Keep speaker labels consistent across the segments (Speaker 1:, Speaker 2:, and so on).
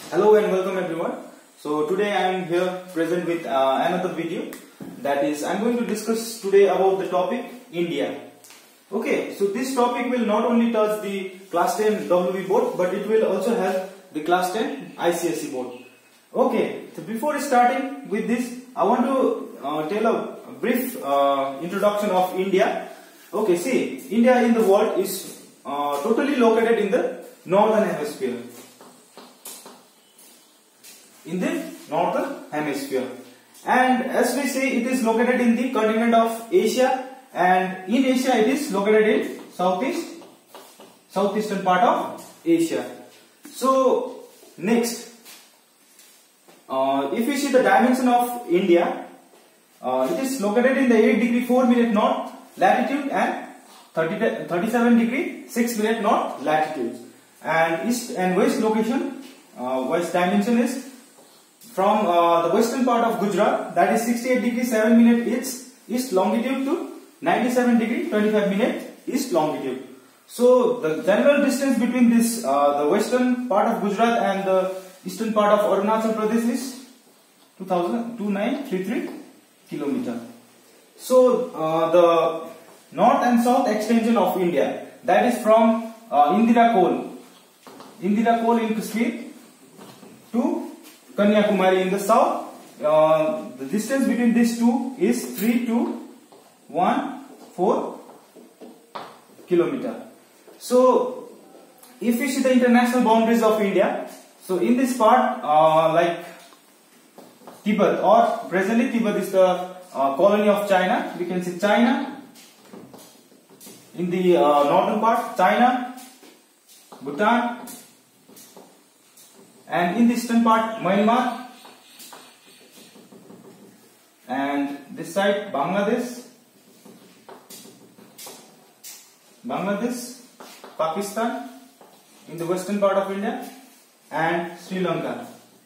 Speaker 1: Hello and welcome everyone. So today I am here present with another video. That is, I am going to discuss today about the topic India. Okay, so this topic will not only touch the class 10 WB board, but it will also help the class 10 ICSE board. Okay, so before starting with this, I want to tell a brief introduction of India. Okay, see, India in the world is totally located in the northern hemisphere. In the northern hemisphere, and as we say, it is located in the continent of Asia, and in Asia it is located in southeastern part of Asia. So next, if you see the dimension of India, it is located in the 8 degree 4 minute north latitude and 37 degree 6 minute north latitude, and east and west location, west dimension is from the western part of Gujarat, that is 68 degree 7 minute east longitude to 97 degree 25 minute east longitude. So the general distance between this the western part of Gujarat and the eastern part of Arunachal Pradesh is 2933 km. So the north and south extension of India, that is from Indira Col in Kashmir to Kanyakumari in the south. The distance between these two is 3214 km. So if you see the international boundaries of India, so in this part, like Tibet, or presently Tibet is the colony of China. We can see China in the northern part, China, Bhutan, and in the eastern part Myanmar, and this side Bangladesh, Pakistan in the western part of India, and Sri Lanka.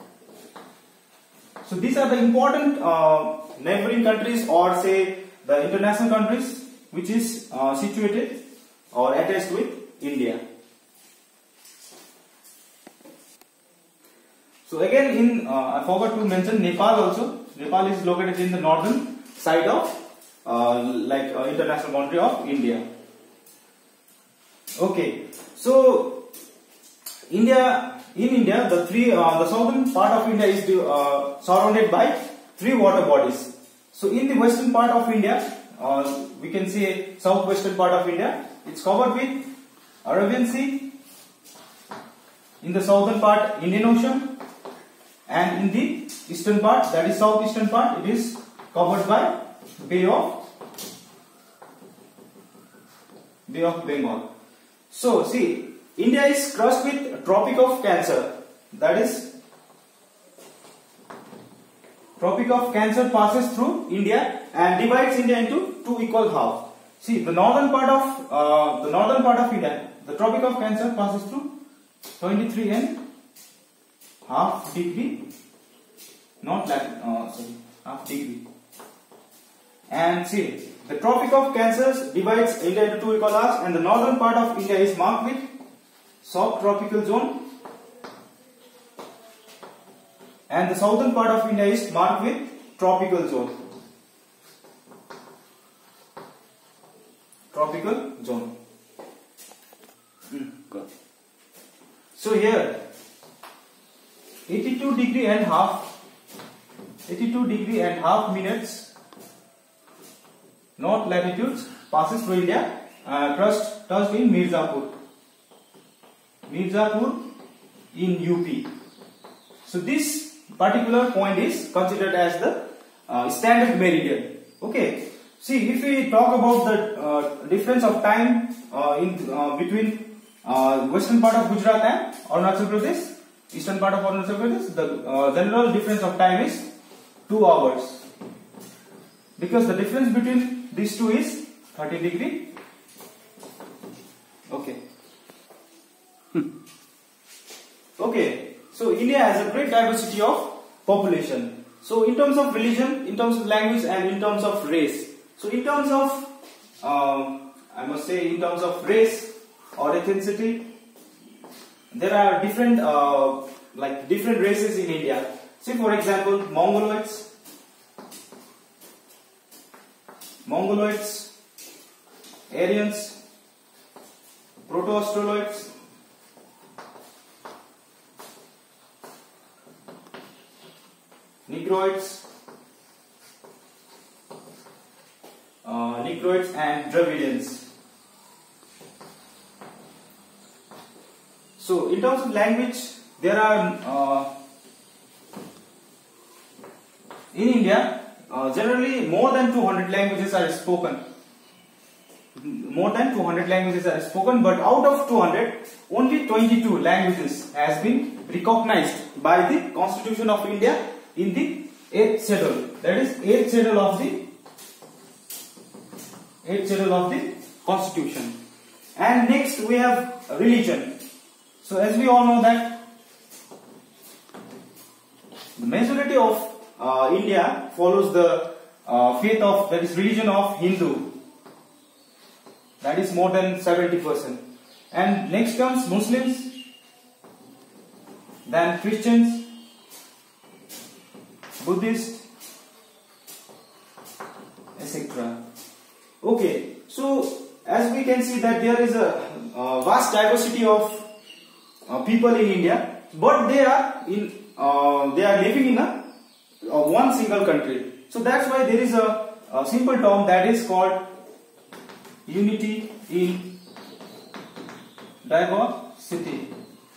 Speaker 1: So these are the important neighboring countries, or say the international countries, which is situated or attached with India. So again, I forgot to mention Nepal also. Nepal is located in the northern side of international boundary of India. Okay, so in India, the southern part of India is surrounded by 3 water bodies. So in the western part of India, we can see southwestern part of India, it's covered with Arabian Sea. In the southern part, Indian Ocean. And in the eastern part, that is southeastern part, it is covered by Bay of Bengal. So see, India is crushed with Tropic of Cancer. That is, Tropic of Cancer passes through India and divides India into 2 equal halves. See, the northern part of India, the Tropic of Cancer passes through 23 half degree, half degree. And see, the Tropic of Cancer divides India into 2 equal halves, and the northern part of India is marked with soft tropical zone, and the southern part of India is marked with tropical zone. So here 82 degree and half minutes north latitudes passes through India, touched in Mirzapur in UP. So this particular point is considered as the standard meridian. Okay, see, if we talk about the difference of time between western part of Gujarat and Arunachal Pradesh, eastern part of Arunachal Pradesh, the general difference of time is 2 hours, because the difference between these two is 30 degree. Okay. Okay, so India has a great diversity of population. So in terms of religion, in terms of language, and in terms of race. So in terms of, I must say, in terms of race or ethnicity, there are different like different races in India. See, for example, Mongoloids, Aryans, Proto-Australoids, Negroids, and Dravidians. So, in terms of language, there are in India generally more than 200 languages are spoken. More than 200 languages are spoken, but out of 200, only 22 languages has been recognized by the Constitution of India in the 8th schedule. That is 8th schedule of the Constitution. And next we have religion. So as we all know that the majority of India follows the faith of, that is religion of Hindu. That is more than 70%. And next comes Muslims, then Christians, Buddhist, etc. Okay, so as we can see that there is a vast diversity of people in India, but they are living in a one single country. So that's why there is a simple term that is called unity in diversity.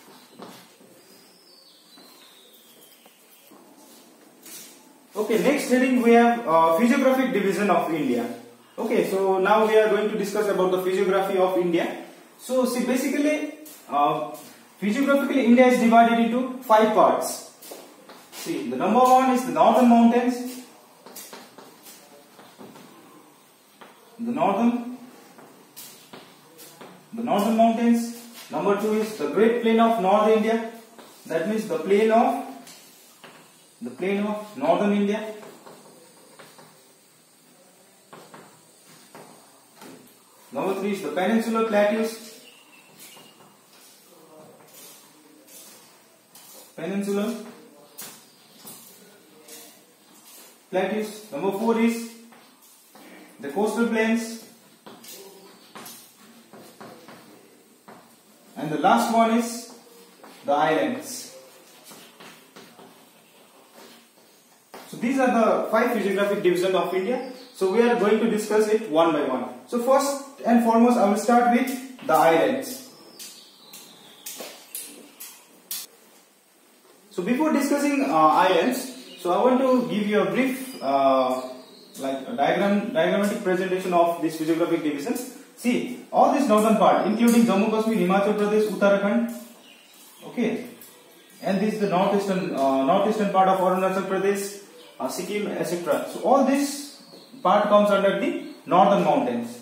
Speaker 1: Okay, next heading we have physiographic division of India. Okay, so now we are going to discuss about the physiography of India. So see, basically physiographically India is divided into 5 parts. See, the number 1 is the northern mountains. The northern mountains. Number 2 is the Great Plain of North India. That means the plain of northern India. Number 3 is the peninsular plateaus. Number 4 is the coastal plains. And the last one is the islands. So these are the 5 physiographic divisions of India. So we are going to discuss it one by one. So first and foremost, I will start with the islands. So before discussing islands, so I want to give you a brief like a diagrammatic presentation of this physiographic divisions. See, all this northern part, including Jammu Kashmir, Himachal Pradesh, Uttarakhand, okay, and this is the northeastern part of Arunachal Pradesh, Sikkim, etc. So all this part comes under the northern mountains.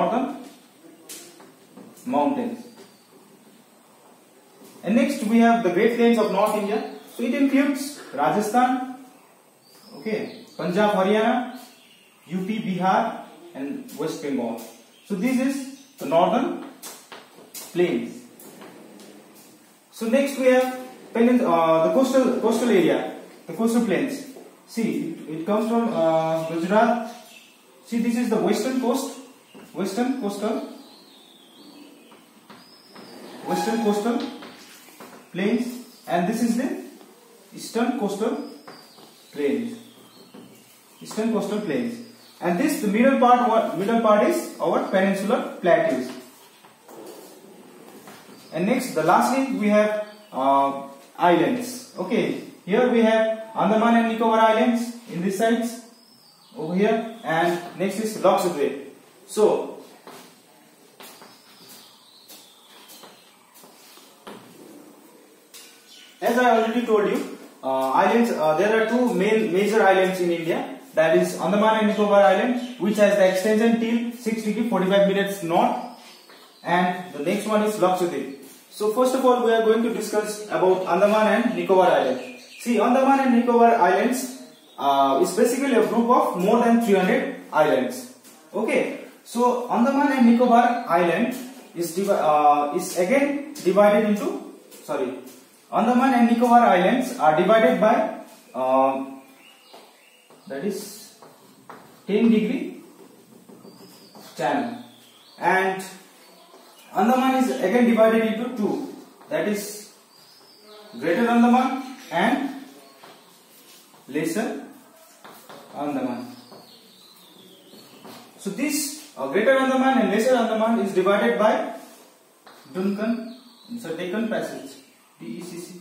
Speaker 1: And next we have the Great Plains of North India. So it includes Rajasthan, okay, Punjab, Haryana, UP, Bihar, and West Bengal. So this is the northern plains. So next we have the coastal area, the coastal plains. See, it comes from Gujarat. See, this is the western coastal plains, and this is the eastern coastal plains. And this, the middle part is our peninsular plateaus. And next, the lastly we have islands. Okay, here we have Andaman and Nicobar Islands in this sides over here, and next is Lakshadweep. So as I already told you, islands. There are 2 major islands in India. That is Andaman and Nicobar Island, which has the extension till 6 degree 45 minutes north, and the next one is Lakshadweep. So first of all, we are going to discuss about Andaman and Nicobar Island. See, Andaman and Nicobar Islands is basically a group of more than 300 islands. Okay, so Andaman and Nicobar Island is again divided into Andaman and Nicobar Islands are divided by that is 10-degree channel, and Andaman is again divided into two, that is Greater Andaman and Lesser Andaman. So this Greater Andaman and Lesser Andaman is divided by Deccan Passage, DECC,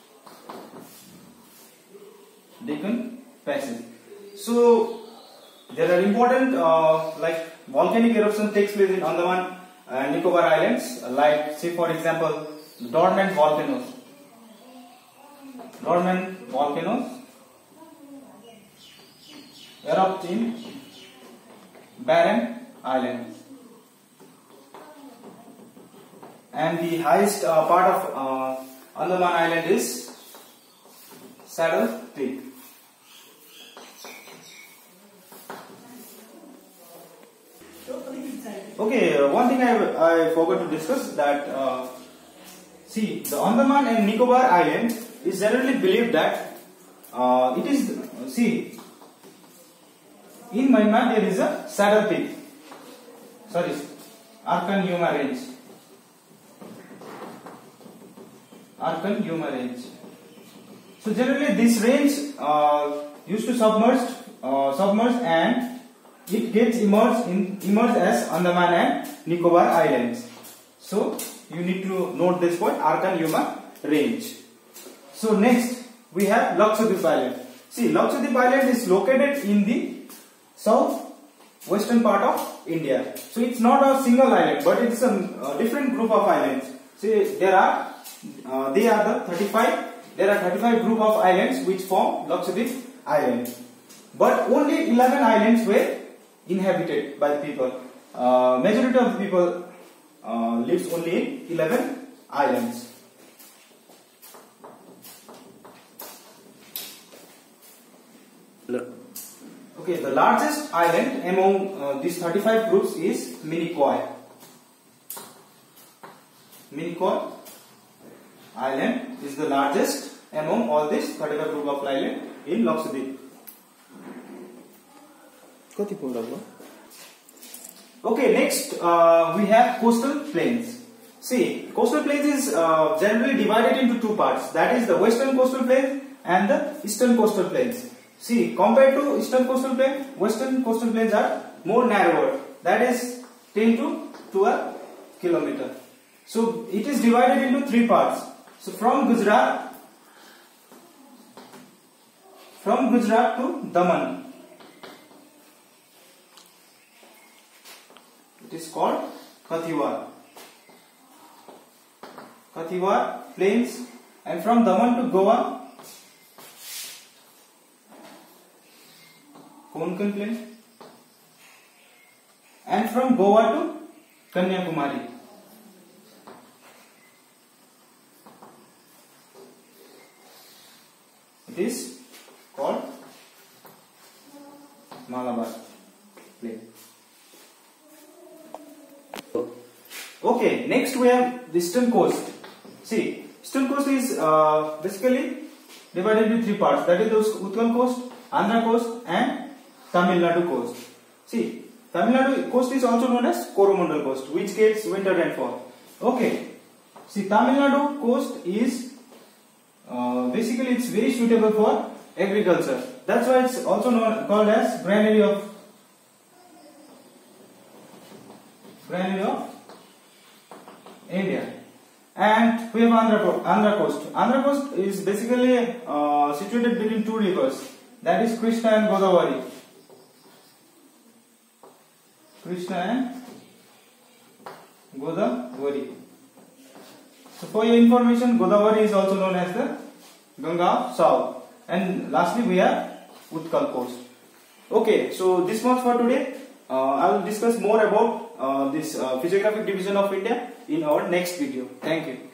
Speaker 1: Deccan Passage. So there are important like volcanic eruption takes place in Andaman and Nicobar Islands, like say for example dormant volcanoes. Dormant volcanoes erupt in Barren Island, and the highest part of Andaman Island is Saddle Peak. Okay, one thing I forgot to discuss, that see, the Andaman and Nicobar Island is generally believed that it is, see, in Myanmar there is a Saddle Peak, sorry, Arkan Yuma Range. Arkan Yuma Range. So generally this range used to submerge and it gets emerged as Andaman and Nicobar Islands. So you need to note this point, Arkan Yuma Range. So next we have Lakshadweep Island. See, Lakshadweep Island is located in the southwestern part of India. So it's not a single island, but it's a different group of islands. See, there are 35 group of islands which form Lakshadweep Island. But only 11 islands were inhabited by the people. Majority of the people lives only in 11 islands. Okay, the largest island among these 35 groups is Minicoy. Minicoy Island is the largest among all these 35 group of islands in Lakshadweep. Okay, next we have coastal plains. See, coastal plains is generally divided into two parts, that is the western coastal plains and the eastern coastal plains. See, compared to eastern coastal plain, western coastal plains are more narrower, that is 10 to 12 kilometer. So it is divided into three parts. So from Gujarat to Daman, it is called Kathiawar Plains, and from Daman to Goa, Konkan Plain, and from Goa to Kanyakumari, it is called Malabar Plain. Okay, next we have the eastern coast. See, eastern coast is basically divided into three parts, that is the Utkal coast, Andhra coast and Tamil Nadu coast. See, Tamil Nadu coast is also known as Coromandel coast, which gets winter rainfall. Okay, see, Tamil Nadu coast is basically it's very suitable for agriculture. That's why it's also called as granary of India. And we have Andhra coast. Andhra coast is basically situated between two rivers, that is Krishna and Godavari. So for your information, Godavari is also known as the Ganga of South. And lastly we have Utkal coast. Okay, so this much for today. I will discuss more about this physiographic division of India in our next video. Thank you.